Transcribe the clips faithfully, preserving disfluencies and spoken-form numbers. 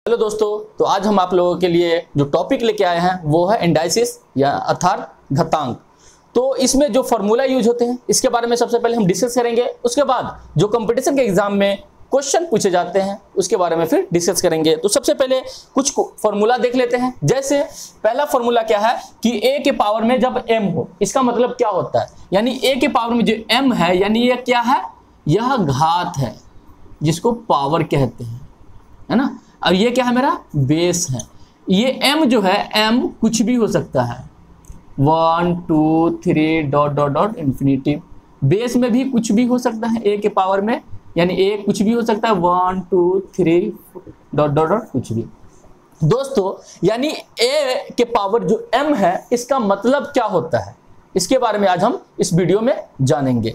Hello दोस्तों, तो आज हम आप लोगों के लिए जो टॉपिक लेके आए हैं वो है इंडाइसिस या अर्थात घातांक। तो इसमें जो फॉर्मूला यूज होते हैं इसके बारे में सबसे पहले हम डिस्कस करेंगे। उसके बाद जो कंपटीशन के एग्जाम में क्वेश्चन पूछे जाते हैं उसके बारे में फिर डिस्कस करेंगे। तो सबसे पहले कुछ फॉर्मूला देख लेते हैं। जैसे पहला फॉर्मूला क्या है कि a के पावर में जब m हो, इसका मतलब क्या होता है, यानी a के पावर में जो m है यानी ये क्या है, यह घात है जिसको पावर कहते हैं, है ना। और ये क्या है, मेरा बेस है। ये m जो है m कुछ भी हो सकता है, one two three dot dot dot infinity. Base में भी कुछ भी हो सकता है a के पावर में, यानी a कुछ भी हो सकता है, one two three dot dot dot कुछ भी। दोस्तों यानी a के पावर जो m है इसका मतलब क्या होता है, इसके बारे में आज हम इस वीडियो में जानेंगे।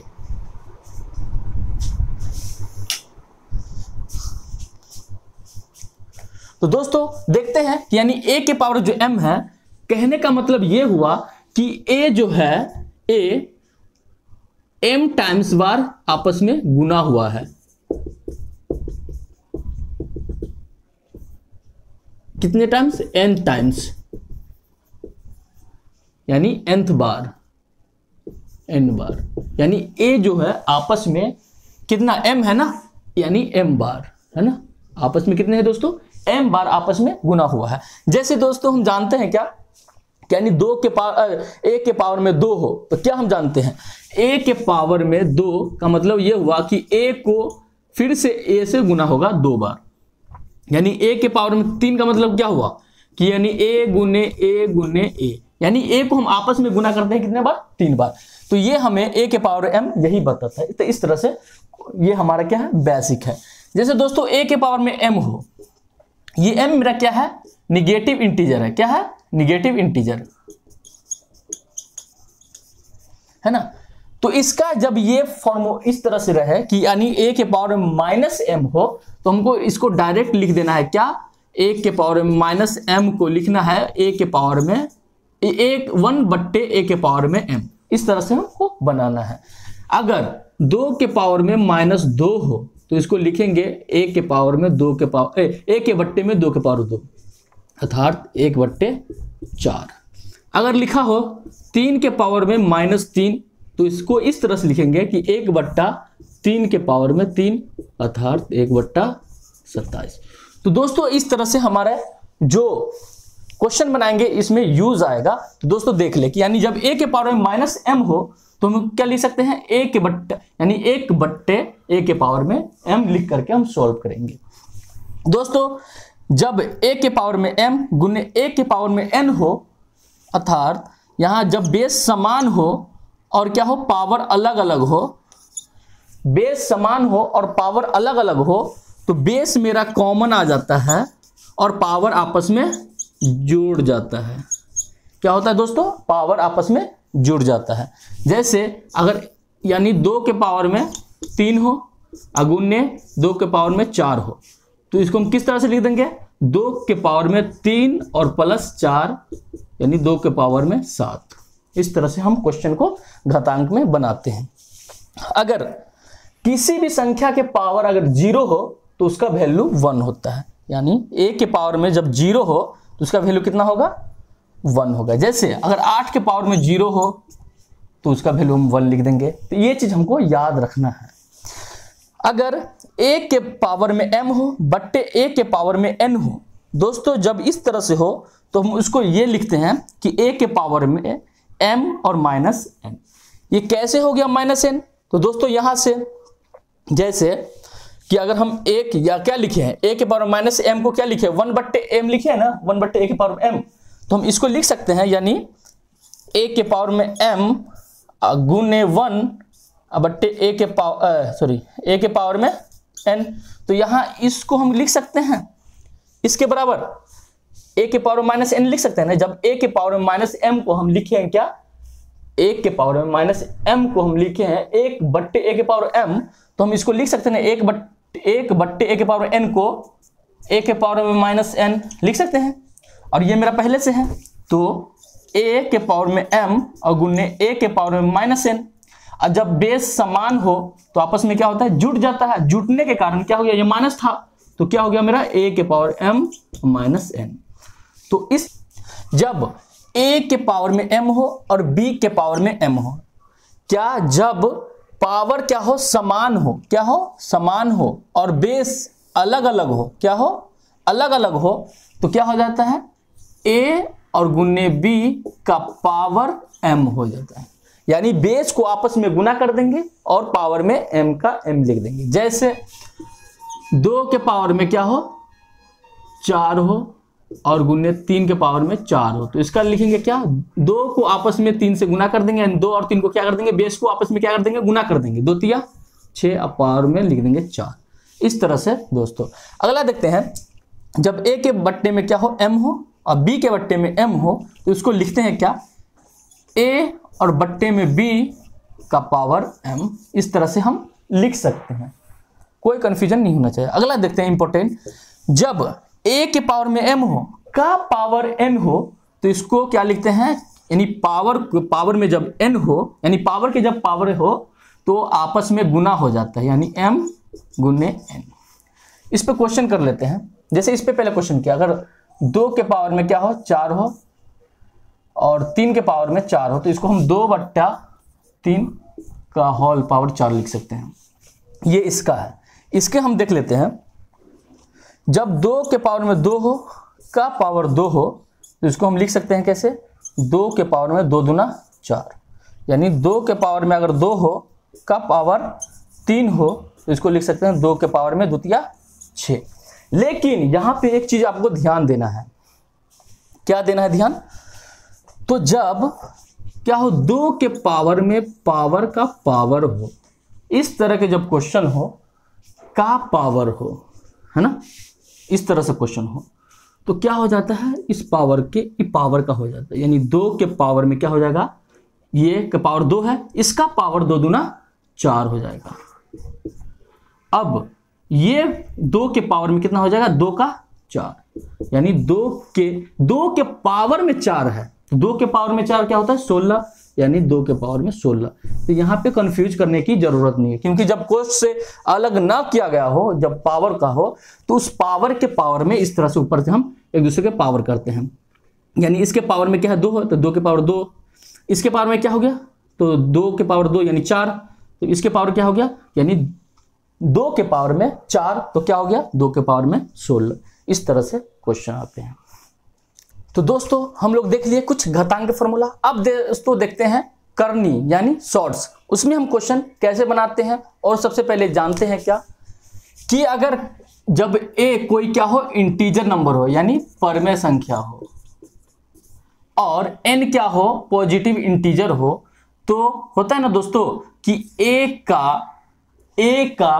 तो दोस्तों देखते हैं कि यानी a के पावर जो m है, कहने का मतलब ये हुआ कि a जो है a m टाइम्स बार आपस में गुना हुआ है। कितने टाइम्स, n टाइम्स, यानी nth बार, n बार, यानी a जो है आपस में कितना m है ना, यानी m बार, है ना। आपस में कितने हैं दोस्तों, m बार आपस में गुना हुआ है। जैसे दोस्तों हम जानते हैं क्या, यानी दो के पावर a के पावर में दो हो तो क्या हम जानते हैं, a के पावर में दो का मतलब यह हुआ कि a को फिर से a से गुना होगा दो बार। यानी a के पावर में तीन का मतलब क्या हुआ कि यानी a गुने a गुने a, यानी a को हम आपस में गुना करते हैं कितने बार, तीन बार। तो ये हमें a के पावर m यही बताता है। तो इस तरह से ये हमारा क्या है, बेसिक है। जैसे दोस्तों a के पावर में m हो, ये m मेरा क्या है, निगेटिव इंटीजर है। क्या है, निगेटिव इंटीजर, है ना। तो इसका जब ये फॉर्म इस तरह से रहे कि यानी a के पावर में माइनस m हो, तो हमको इसको डायरेक्ट लिख देना है। क्या, a के पावर में माइनस m को लिखना है a के पावर में एक वन बट्टे a के पावर में m, इस तरह से हमको बनाना है। अगर दो के पावर में माइनस दो हो तो इसको लिखेंगे a के पावर में दो के पावर ए के बट्टे में दो के पावर दो, अर्थात एक बट्टे चार। अगर लिखा हो तीन के पावर में माइनस तीन तो इसको इस तरह से लिखेंगे कि एक बट्टा तीन के पावर में तीन, अर्थात एक बट्टा सत्ताईस। तो दोस्तों इस तरह से हमारा जो क्वेश्चन बनाएंगे इसमें यूज आएगा। तो दोस्तों देख ले कि यानी जब a के पावर में माइनस m हो तो हम क्या लिख सकते हैं, a के बट्टे यानी एक बट्टे a के पावर में m लिख करके हम सॉल्व करेंगे। दोस्तों जब a के पावर में m गुने a के पावर में n हो, अर्थात यहां जब बेस समान हो और क्या हो, पावर अलग अलग हो, बेस समान हो और पावर अलग अलग हो तो बेस मेरा कॉमन आ जाता है और पावर आपस में जुड़ जाता है। क्या होता है दोस्तों, पावर आपस में जुड़ जाता है। जैसे अगर यानी दो के पावर में तीन हो अगुने दो के पावर में चार हो तो इसको हम किस तरह से लिख देंगे, दो के पावर में तीन और प्लस चार यानी दो के पावर में सात। इस तरह से हम क्वेश्चन को घातांक में बनाते हैं। अगर किसी भी संख्या के पावर अगर जीरो हो तो उसका वैल्यू वन होता है, यानी a के पावर में जब जीरो हो तो उसका वैल्यू कितना होगा, वन होगा। जैसे अगर आठ के पावर में जीरो हो तो उसका वैल्यू हम वन लिख देंगे। तो ये चीज हमको याद रखना है। अगर a के पावर में m हो बट्टे a के पावर में n हो, दोस्तों जब इस तरह से हो तो हम उसको ये लिखते हैं कि a के पावर में m और माइनस n। ये कैसे हो गया माइनस n, तो दोस्तों यहां से जैसे कि अगर हम एक या क्या लिखे हैं, a के पावर में माइनस m को क्या लिखे, वन बट्टे m लिखे है ना, वन बट्टे a के पावर में m, तो हम इसको लिख सकते हैं यानी a के पावर में m गुने वन बट्टे a के पावर सॉरी a के पावर में n। तो यहां इसको हम लिख सकते हैं इसके बराबर a के पावर में माइनस n लिख सकते हैं ना। जब a के पावर में माइनस m को हम लिखे हैं क्या, एक के पावर में माइनस m को हम लिखे हैं एक बट्टे a के पावर m, तो हम इसको लिख सकते हैं एक बट्टे एक बट्टे a के पावर n को a के पावर में माइनस n लिख सकते हैं। और ये मेरा पहले से है तो a के पावर में m और गुने a के पावर में माइनस n। और जब बेस समान हो तो आपस में क्या होता है, जुड़ जाता है। जुटने के कारण क्या हो गया, ये माइनस था तो क्या हो गया मेरा a के पावर m माइनस n। तो इस जब a के पावर में m हो और b के पावर में m हो, क्या जब पावर क्या हो समान हो, क्या हो समान हो और बेस अलग अलग हो, क्या हो अलग अलग हो, तो क्या हो जाता है a और गुने b का पावर m हो जाता है। यानी बेस को आपस में गुना कर देंगे और पावर में m का m लिख देंगे। जैसे दो के पावर में क्या हो चार हो और गुने तीन के पावर में चार हो, तो इसका लिखेंगे क्या, दो को आपस में तीन से गुना कर देंगे, दो और तीन को क्या कर देंगे, बेस को आपस में क्या कर देंगे, गुना कर देंगे, दो तिया छः, अब पावर में लिख देंगे चार। इस तरह से दोस्तों अगला देखते हैं, जब a के बट्टे में क्या हो m हो और b के बट्टे में m हो, तो इसको लिखते हैं क्या, a और बट्टे में b का पावर m। इस तरह से हम लिख सकते हैं, कोई कंफ्यूजन नहीं होना चाहिए। अगला देखते हैं इंपॉर्टेंट, जब a के पावर में m हो का पावर n हो, तो इसको क्या लिखते हैं, यानी पावर पावर में जब n हो, यानी पावर के जब पावर हो तो आपस में गुना हो जाता है, यानी m गुने n। इस पे क्वेश्चन कर लेते हैं। जैसे इस पे पहले क्वेश्चन किया, अगर दो के पावर में क्या हो चार हो और तीन के पावर में चार हो, तो इसको हम दो बट्टा तीन का होल पावर चार लिख सकते हैं। ये इसका है। इसके हम देख लेते हैं, जब दो के पावर में दो हो का पावर दो हो, तो इसको हम लिख सकते हैं कैसे, दो के पावर में दो दूना चार, यानी दो के पावर में अगर दो हो का पावर तीन हो, तो इसको लिख सकते हैं दो के पावर में द्वितीय छः। लेकिन यहां पे एक चीज आपको ध्यान देना है, क्या देना है ध्यान, तो जब क्या हो दो के पावर में पावर का पावर हो, इस तरह के जब क्वेश्चन हो का पावर हो, है ना, इस तरह से क्वेश्चन हो, तो क्या हो जाता है, इस पावर के ई पावर का हो जाता है, यानी दो के पावर में क्या हो जाएगा, ये के पावर दो है, इसका पावर दो दूना चार हो जाएगा। अब ये दो के पावर में कितना हो जाएगा, दो का चार, यानी दो के दो के पावर में चार है, तो दो के पावर में चार क्या होता है सोलह, यानी दो के पावर में सोलह। तो यहाँ पे कंफ्यूज करने की जरूरत नहीं है, क्योंकि जब कोष से अलग ना किया गया हो, जब पावर का हो, तो उस पावर के पावर में इस तरह से ऊपर से हम एक दूसरे के पावर करते हैं। यानी इसके पावर में क्या है दो है, तो दो के पावर दो, इसके पावर में क्या हो गया, तो दो के पावर दो यानी चार, तो इसके पावर क्या हो गया, यानी दो के पावर में चार, तो क्या हो गया, दो के पावर में सोलह। इस तरह से क्वेश्चन आते हैं। तो दोस्तों हम लोग देख लिए कुछ घातांक के फॉर्मूला। अब दोस्तों देखते हैं करनी यानी शॉर्ट्स, उसमें हम क्वेश्चन कैसे बनाते हैं। और सबसे पहले जानते हैं क्या, कि अगर जब a कोई क्या हो इंटीजर नंबर हो, यानी परमेय संख्या हो, और n क्या हो पॉजिटिव इंटीजर हो, तो होता है ना दोस्तों कि a का a का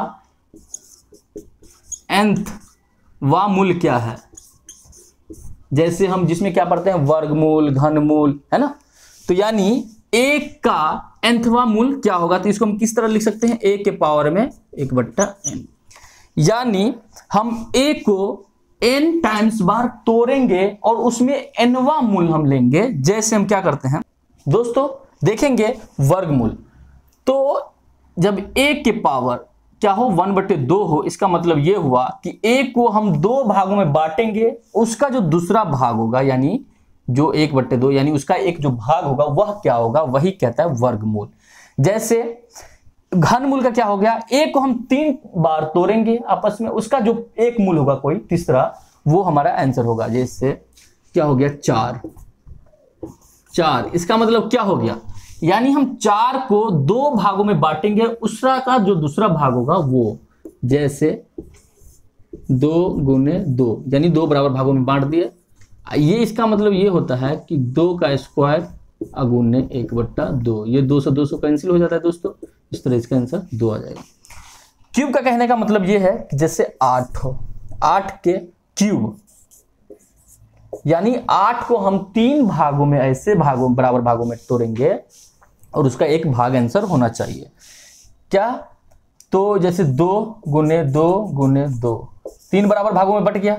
nth वा मूल क्या है, जैसे हम जिसमें क्या पढ़ते हैं वर्गमूल, घनमूल, है ना, तो यानी एक का nthवा मूल क्या होगा, तो इसको हम किस तरह लिख सकते हैं, a के पावर में एक बट्टा n, यानी हम a को n टाइम्स बार तोड़ेंगे और उसमें nवा मूल हम लेंगे। जैसे हम क्या करते हैं दोस्तों, देखेंगे वर्गमूल, तो जब a के पावर क्या हो वन बटे दो हो, इसका मतलब ये हुआ कि a को हम दो भागों में बांटेंगे, उसका जो दूसरा भाग होगा, यानी जो एक बटे दो, यानी उसका एक जो भाग होगा वह क्या होगा, वही कहता है वर्गमूल। जैसे घनमूल का क्या हो गया, a को हम तीन बार तोड़ेंगे आपस में, उसका जो एक मूल होगा कोई तीसरा, वो हमारा आंसर होगा। जैसे क्या हो गया चार, चार इसका मतलब क्या हो गया, यानी हम चार को दो भागों में बांटेंगे, उसका का जो दूसरा भाग होगा वो, जैसे दो गुने दो, यानी दो बराबर भागों में बांट दिए। ये इसका मतलब ये होता है कि दो का स्क्वायर अगुने एक बट्टा दो, ये दो सौ दो सौ कैंसिल हो जाता है दोस्तों, इस तरह इसका आंसर दो आ जाएगा। क्यूब का कहने का मतलब ये है कि जैसे आठ हो, आठ के क्यूब, यानी आठ को हम तीन भागों में, ऐसे भागों बराबर भागों में तोड़ेंगे और उसका एक भाग आंसर होना चाहिए क्या, तो जैसे दो गुने दो गुने दो, तीन बराबर भागों में बट गया,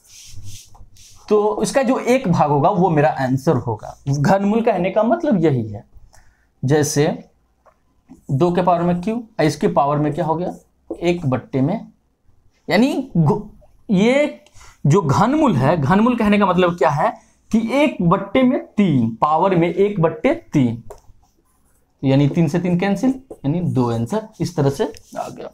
तो इसका जो एक भाग होगा वो मेरा आंसर होगा। घनमूल कहने का मतलब यही है। जैसे दो के पावर में क्यू, इसके पावर में क्या हो गया एक बट्टे में, यानी ये जो घनमूल है, घनमूल कहने का मतलब क्या है कि एक बट्टे में तीन, पावर में एक बट्टे तीन, यानी तीन से तीन कैंसिल, यानी दो आंसर इस तरह से आ गया।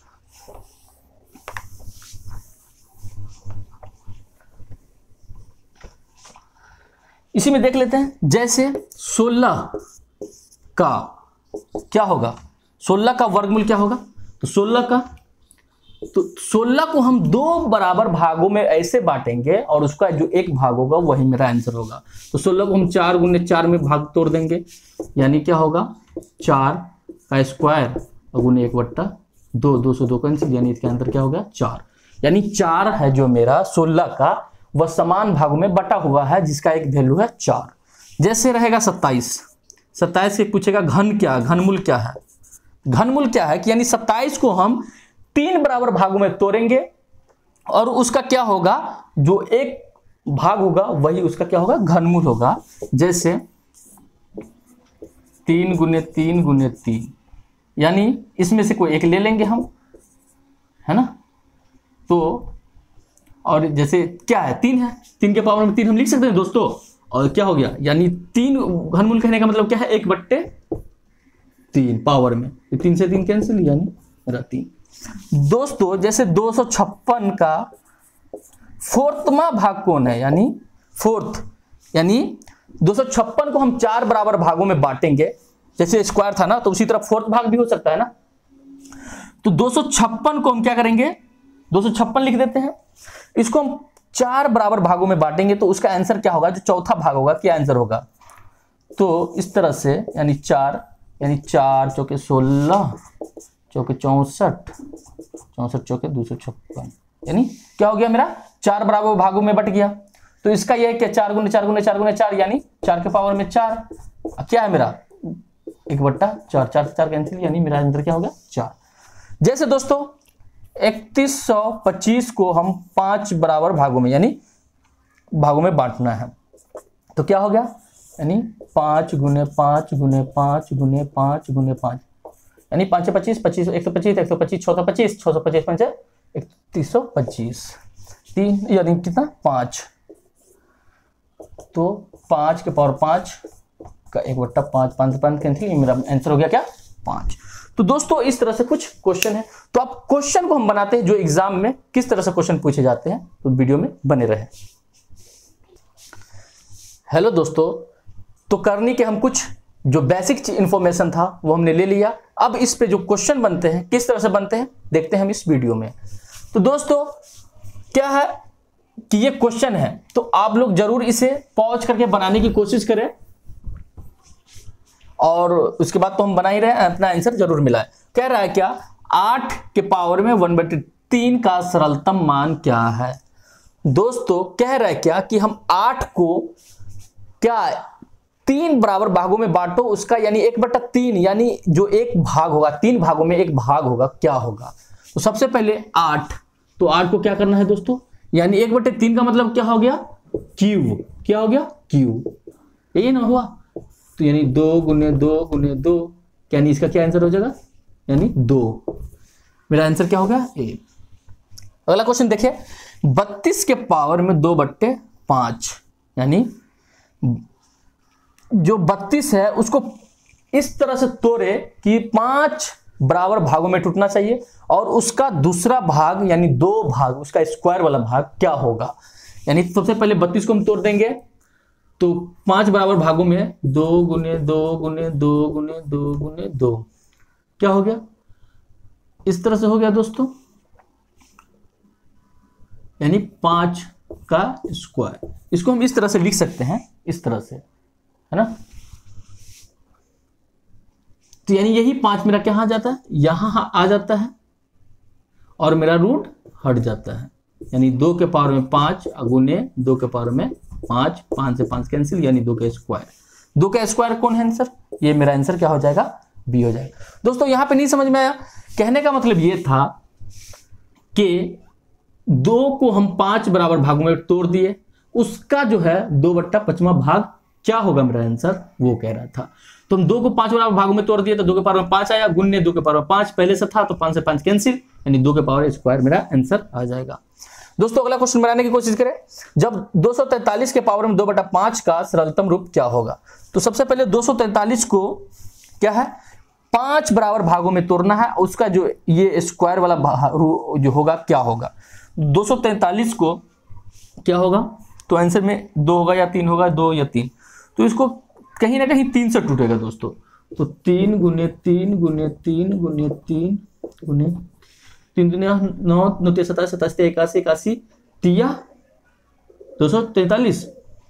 इसी में देख लेते हैं, जैसे सोलह का क्या होगा, सोलह का वर्गमूल क्या होगा, तो सोलह का तो सोलह को हम दो बराबर भागों में ऐसे बांटेंगे और उसका जो एक भाग होगा वही मेरा आंसर होगा। तो सोलह को हम चार गुने चार में भाग तोड़ देंगे, यानी क्या होगा, चार का स्क्वायर गुने एक बट्टा दो, दो सौ दो कैंसिल, यानी इसके अंदर क्या होगा, चार। यानी चार है जो मेरा सोलह का वह समान भागों में बटा हुआ है जिसका एक वैल्यू है चार। जैसे रहेगा सत्ताईस, सत्ताईस से पूछेगा घन क्या, घनमूल क्या है, घनमूल क्या है कि यानी सत्ताईस को हम तीन बराबर भागों में तोड़ेंगे और उसका क्या होगा, जो एक भाग होगा वही उसका क्या होगा, घनमूल होगा। जैसे तीन गुने तीन गुने तीन, यानी इसमें से कोई एक ले लेंगे हम, है ना। तो और जैसे क्या है, तीन है, तीन के पावर में तीन हम लिख सकते हैं दोस्तों, और क्या हो गया, यानी तीन घनमूल कहने का मतलब क्या है, एक बट्टे तीन पावर में, तीन से तीन कैंसिल, यानी मेरा तीन। दोस्तों जैसे दो सौ छप्पन का फोर्थवा भाग कौन है, यानी फोर्थ, यानी दो सौ छप्पन को हम चार बराबर भागों में बांटेंगे, जैसे स्क्वायर था ना, तो उसी तरह फोर्थ भाग भी हो सकता है ना। तो दो सौ छप्पन को हम क्या करेंगे, दो सौ छप्पन लिख देते हैं, इसको हम चार बराबर भागों में बांटेंगे तो उसका आंसर क्या होगा, जो चौथा भाग होगा क्या आंसर होगा। तो इस तरह से, यानी चार, यानी चार चौके सोलह, चौके चौसठ, चौसठ चौके दो सौ छप्पन, यानी क्या हो गया, मेरा चार बराबर भागों में बट गया। तो इसका यह है क्या, चार गुने चार गुने चार गुने चार, यानी चार के पावर में चार, क्या है मेरा, एक बट्टा चार, चार से चार कैंसिल, यानी मेरा आंसर क्या हो गया, चार। जैसे दोस्तों इकतीस सौ पच्चीस को हम पांच बराबर भागों में, यानी भागों में बांटना है, तो क्या हो गया, यानी पांच गुने पांच गुने पांच गुने पांच गुने पांच, यानी पांच सौ पच्चीस, पच्चीस एक सौ पच्चीस, एक सौ पच्चीस छह सौ पच्चीस, छह सौ पच्चीस पंच इकतीस सौ पच्चीस, तीन यानी कितना, पांच। तो पांच के पावर पांच का एक बट्टा पांच, पांच पांच कैंसिल, मेरा आंसर हो गया क्या, पांच। तो दोस्तों इस तरह से कुछ क्वेश्चन है। तो अब क्वेश्चन को हम बनाते हैं जो एग्जाम में किस तरह से क्वेश्चन पूछे जाते हैं, तो वीडियो में बने रहे। हेलो दोस्तों, तो करनी के हम कुछ जो बेसिक इंफॉर्मेशन था वो हमने ले लिया। अब इस पे जो क्वेश्चन बनते हैं किस तरह से बनते हैं देखते हैं हम इस वीडियो में। तो दोस्तों क्या है कि ये क्वेश्चन है, तो आप लोग जरूर इसे पॉज करके बनाने की कोशिश करें, और उसके बाद तो हम बना ही रहे हैं, अपना आंसर जरूर मिलाए। कह रहा है क्या, आठ के पावर में वन बटे तीन का सरलतम मान क्या है। दोस्तों कह रहा है क्या कि हम आठ को क्या तीन बराबर भागों में बांटो, उसका यानी एक बटा तीन, यानी जो एक भाग होगा, तीन भागों में एक भाग होगा, क्या होगा। तो सबसे पहले आठ, तो आठ को क्या करना है दोस्तों, यानी एक बटे तीन का मतलब क्या हो गया, क्यू, क्या हो गया, क्यू, यही ना हुआ। तो यानी दो गुने दो गुने दो, यानी इसका क्या आंसर हो जाएगा, यानी दो। मेरा आंसर क्या होगा, ए। अगला क्वेश्चन देखिए, बत्तीस के पावर में दो बट्टे पांच, यानी जो बत्तीस है उसको इस तरह से तोड़े कि पांच बराबर भागों में टूटना चाहिए, और उसका दूसरा भाग यानी दो भाग, उसका स्क्वायर वाला भाग क्या होगा। यानी सबसे पहले बत्तीस को हम तोड़ देंगे, तो पांच बराबर भागों में दो गुने दो गुने दो गुने दो गुने दो, क्या हो गया, इस तरह से हो गया दोस्तों, यानी पांच का स्क्वायर। इसको हम इस तरह से लिख सकते हैं, इस तरह से, है ना। तो यानी यही पांच मेरा क्या आ जाता है, यहां आ जाता है, और मेरा रूट हट जाता है, यानी दो के पावर में पांच गुने दो के पावर में पांच, पांच से पांच कैंसिल, यानी दो का स्क्वायर। दो का स्क्वायर कौन है आंसर, ये मेरा आंसर क्या हो जाएगा, बी हो जाएगा। दोस्तों यहां पे नहीं समझ में आया, कहने का मतलब ये था कि दो को हम पांच बराबर भागों में तोड़ दिए, उसका जो है दो बट्टा पचवा भाग क्या होगा मेरा आंसर, वो कह रहा था। तो हम दो को पांच बराबर भागों में तोड़ दिए, तो दो के पावर में पांच आया, गुन्ने दो के पावर में पांच पहले से था, तो पांच से पांच कैंसिल, यानी दो के पावर स्क्वायर मेरा आंसर आ जाएगा। दोस्तों अगला क्वेश्चन बनाने की कोशिश करें। जब दो सौ तैंतालीस के पावर में दो बटा पांच का सरलतम रूप क्या होगा? तो सबसे पहले दो सौ तैंतालीस को क्या है, पांच बराबर भागों में तोड़ना है, उसका जो ये स्क्वायर वाला जो होगा क्या होगा? दो सौ तैंतालीस को क्या होगा, तो आंसर में दो होगा या तीन होगा, दो या तीन, तो इसको कहीं ना कहीं तीन से टूटेगा दोस्तों। तो तीन गुने तीन गुने तीन गुने तीन गुने तीन दुनिया नौ, नौ तीन सतासी, सतासी इक्यासी, इक्यासी तिया दो सौ तैंतालीस।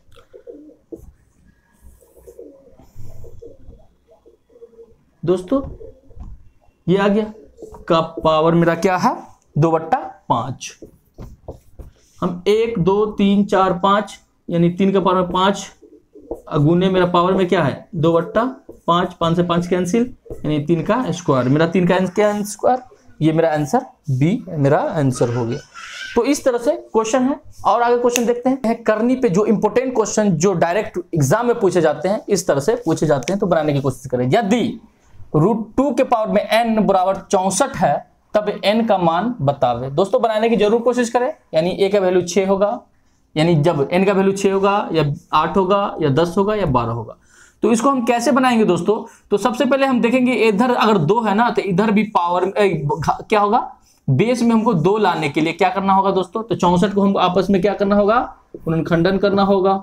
दोस्तों ये आ गया का पावर मेरा क्या है, दो बट्टा पांच। हम एक दो तीन चार पांच यानी तीन का पावर में पांच गुने मेरा पावर में क्या है, दो बट्टा पांच, पांच से पांच कैंसिल यानी तीन का स्क्वायर, मेरा तीन का स्क्वायर, ये मेरा आंसर बी मेरा आंसर हो गया। तो इस तरह से क्वेश्चन है। और आगे क्वेश्चन देखते हैं। करनी पे जो इंपोर्टेंट क्वेश्चन जो डायरेक्ट एग्जाम में पूछे जाते हैं, इस तरह से पूछे जाते हैं, तो बनाने की कोशिश करें। यदि रूट टू के पावर में एन बराबर चौसठ है तब एन का मान बतावे। दोस्तों बनाने की जरूर कोशिश करें। यानी ए का वैल्यू छह होगा, यानी जब एन का वैल्यू छह होगा या आठ होगा या दस होगा या बारह होगा। तो इसको हम कैसे बनाएंगे दोस्तों? तो सबसे पहले हम देखेंगे इधर अगर दो है ना, तो इधर भी पावर ए, क्या होगा, बेस में हमको दो लाने के लिए क्या करना होगा दोस्तों? तो चौसठ को हमको आपस में क्या करना होगा, गुणनखंडन करना होगा,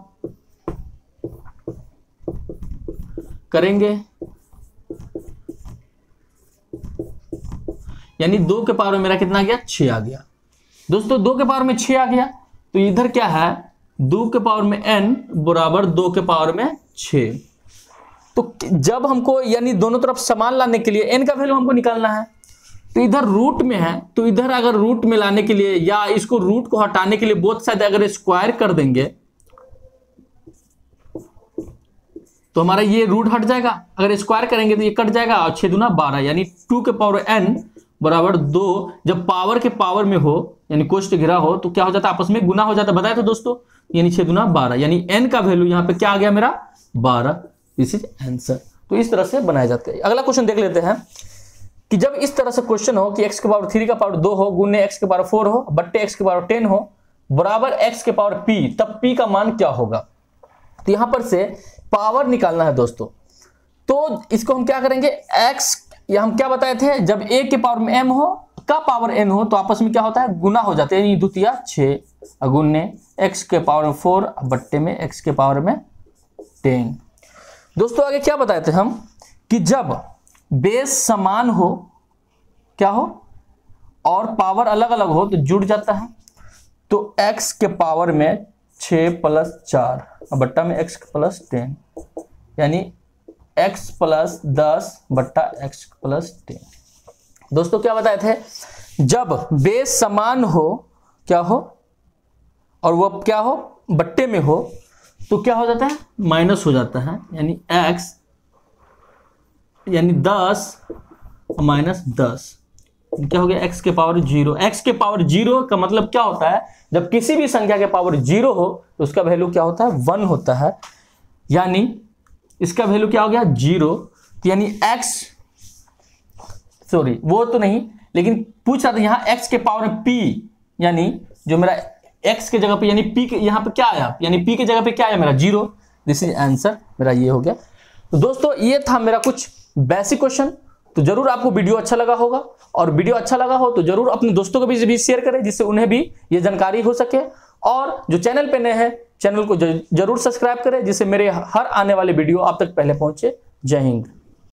करेंगे। यानी दो के पावर में मेरा कितना आ गया, छह आ गया। दोस्तों दो के पावर में छह आ गया, तो इधर क्या है, दो के पावर में n बराबर दो के पावर में छह। तो जब हमको यानी दोनों तरफ समान लाने के लिए n का वैल्यू हमको निकालना है, तो इधर रूट में है, तो इधर अगर रूट में लाने के लिए या इसको रूट को हटाने के लिए बोथ साइड अगर स्क्वायर कर देंगे तो हमारा ये रूट हट जाएगा। अगर स्क्वायर करेंगे तो ये कट जाएगा, और छह दूना बारह, यानी टू के पावर n बराबर दो। जब पावर के पावर में हो यानी कोष्ट घिरा हो तो क्या हो जाता है, आपस में गुना हो जाता है, बताया था दोस्तों। यानी छह दूना बारह, यानी n का वैल्यू यहाँ पे क्या आ गया मेरा, बारह। This is answer. तो इस तरह से बनाए जाते हैं। अगला क्वेश्चन देख लेते हैं कि जब इस तरह से क्वेश्चन हो कि x के पावर थ्री का पावर दो हो, गुने x के पावर फोर हो, बट्टे x के पावर टेन हो, बराबर x के पावर p, तब p का मान क्या होगा? तो यहां पर से पावर निकालना है दोस्तों। तो इसको हम क्या करेंगे, x या हम क्या बताए थे, जब a के पावर में m हो का पावर n हो तो आपस में क्या होता है, गुना हो जाते हैं। यानी द्वितीय छह गुने x के पावर में फोर बट्टे में x के पावर में टेन। दोस्तों आगे क्या बताए थे हम कि जब बेस समान हो, क्या हो, और पावर अलग अलग हो तो जुड़ जाता है। तो x के पावर में छह प्लस चार बट्टा में x प्लस टेन, यानी x प्लस दस बट्टा x प्लस टेन। दोस्तों क्या बताए थे, जब बेस समान हो, क्या हो, और वो क्या हो, बट्टे में हो, तो क्या हो जाता है, माइनस हो जाता है। यानी x यानी दस माइनस दस क्या हो गया, x के पावर जीरो। x के पावर जीरो का मतलब क्या होता है, जब किसी भी संख्या के पावर जीरो हो तो उसका वैल्यू क्या होता है, वन होता है। यानी इसका वैल्यू क्या हो गया, जीरो। तो यानी x, सॉरी वो तो नहीं, लेकिन पूछ रहा था यहाँ x के पावर में p, यानी जो मेरा x के जगह पे यानी p के यहाँ पे क्या आया, यानी p के जगह पे क्या आया मेरा, जीरो। दिस इज आंसर, मेरा ये हो गया। तो दोस्तों ये था मेरा कुछ बेसिक क्वेश्चन। तो जरूर आपको वीडियो अच्छा लगा होगा, और वीडियो अच्छा लगा हो तो जरूर अपने दोस्तों को भी, भी शेयर करें, जिससे उन्हें भी ये जानकारी हो सके। और जो चैनल पे नए हैं, चैनल को जरूर सब्सक्राइब करें, जिससे मेरे हर आने वाले वीडियो आप तक पहले पहुंचे। जय हिंद।